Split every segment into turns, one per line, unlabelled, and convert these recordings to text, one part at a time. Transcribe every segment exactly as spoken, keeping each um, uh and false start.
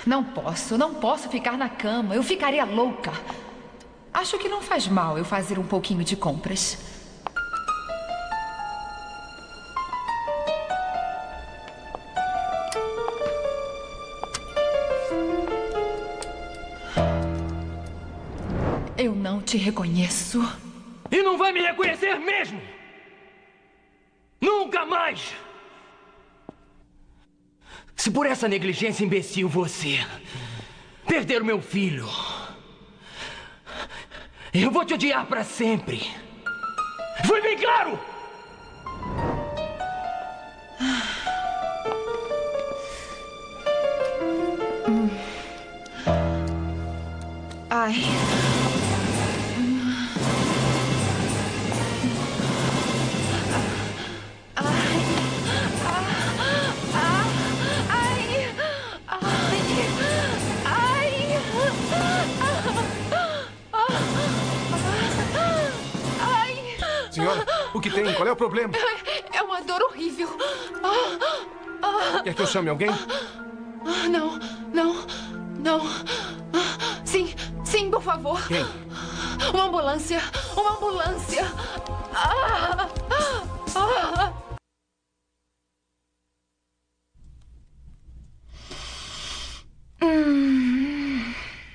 Não posso, não posso ficar na cama. Eu ficaria louca. Acho que não faz mal eu fazer um pouquinho de compras. Eu não te reconheço.
E não vai me reconhecer mesmo! Nunca mais! Se por essa negligência imbecil você perder o meu filho, eu vou te odiar para sempre. Foi bem claro?
Hum. Ai.
Senhora, o que tem? Qual é o problema?
É uma dor horrível.
Quer que eu chame alguém?
Não, não, não. Sim, sim, por favor.
Quem?
Uma ambulância, uma ambulância. Ah, ah.
Hum.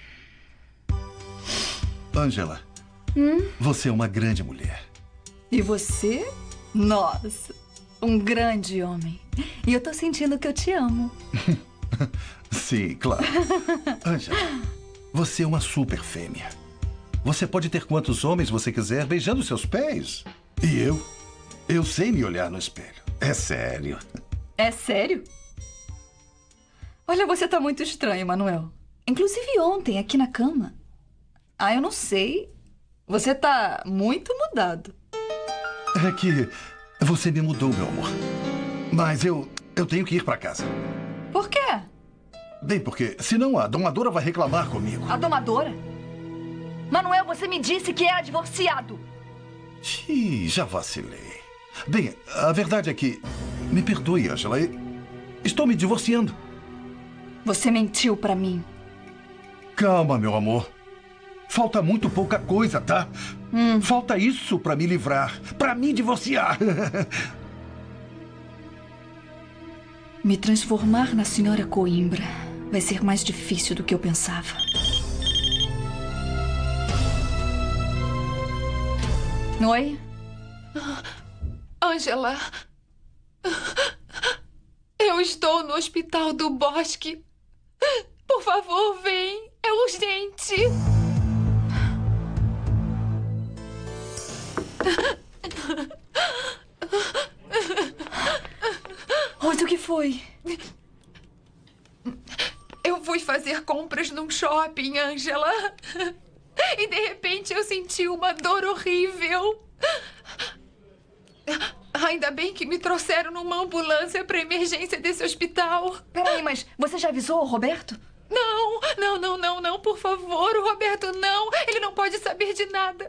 Ângela, hum? Você é uma grande mulher.
E você? Nossa, um grande homem. E eu tô sentindo que eu te amo.
Sim, claro. Ângela, você é uma super fêmea. Você pode ter quantos homens você quiser beijando seus pés. E eu? Eu sei me olhar no espelho. É sério.
É sério? Olha, você tá muito estranho, Manuel. Inclusive ontem, aqui na cama. Ah, eu não sei. Você tá muito mudado.
É que você me mudou, meu amor. Mas eu, eu tenho que ir pra casa.
Por quê?
Bem, porque senão a domadora vai reclamar comigo.
A domadora? Manuel, você me disse que era divorciado.
Ih, já vacilei. Bem, a verdade é que... Me perdoe, Ângela. Estou me divorciando.
Você mentiu pra mim.
Calma, meu amor. Falta muito pouca coisa, tá? Hum. Falta isso pra me livrar, pra me divorciar.
Me transformar na senhora Coimbra vai ser mais difícil do que eu pensava. Oi?
Ângela, eu estou no hospital do Bosque. Por favor, vem. É urgente.
Onde o que foi?
Eu fui fazer compras num shopping, Ângela. E de repente eu senti uma dor horrível. Ainda bem que me trouxeram numa ambulância para emergência desse hospital.
Peraí, mas você já avisou o Roberto?
Não, não, não, não, não, por favor, o Roberto não. Ele não pode saber de nada.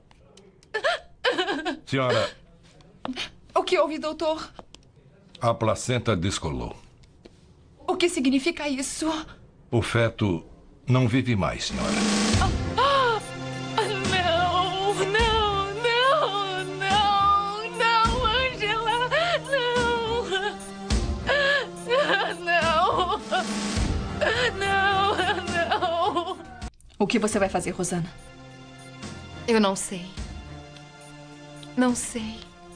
Senhora.
O que houve, doutor?
A placenta descolou.
O que significa isso?
O feto não vive mais, senhora.
Ah, ah, não, não, não, não, não, Ângela, não. Não, não, não.
O que você vai fazer, Rosana?
Eu não sei. Não sei.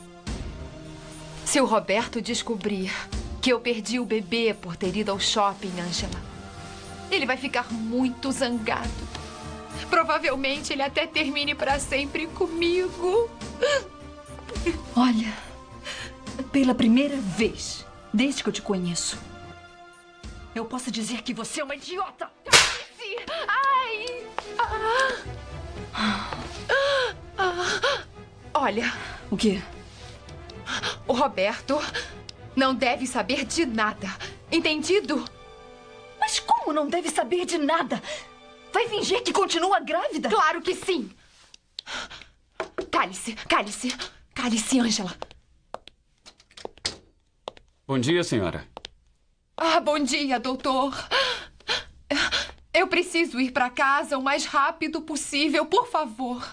Se o Roberto descobrir que eu perdi o bebê por ter ido ao shopping, Ângela, ele vai ficar muito zangado. Provavelmente ele até termine para sempre comigo.
Olha, pela primeira vez, desde que eu te conheço, eu posso dizer que você é uma idiota.
Ai! Ah. Ah. Olha...
O quê?
O Roberto não deve saber de nada. Entendido?
Mas como não deve saber de nada? Vai fingir que continua grávida?
Claro que sim. Cale-se, cale-se. Cale-se, Ângela.
Bom dia, senhora.
Ah, bom dia, doutor. Eu preciso ir para casa o mais rápido possível, por favor.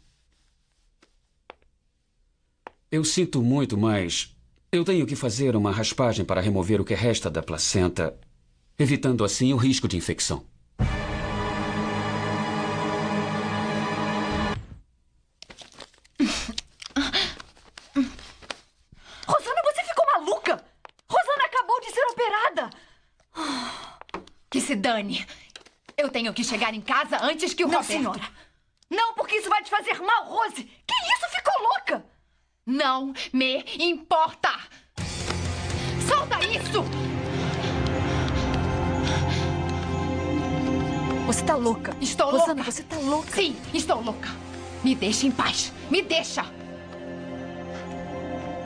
Eu sinto muito, mas eu tenho que fazer uma raspagem para remover o que resta da placenta, evitando assim o risco de infecção.
Rosana, você ficou maluca? Rosana acabou de ser operada.
Que se dane. Eu tenho que chegar em casa antes que o
Não,
Roberto...
senhora. Não, porque isso vai te fazer mal, Rose. Que isso? Ficou louca?
Não me importa. Solta isso!
Você tá louca.
Estou
Rosana,
louca.
você tá louca.
Sim, estou louca. Me deixe em paz. Me deixa.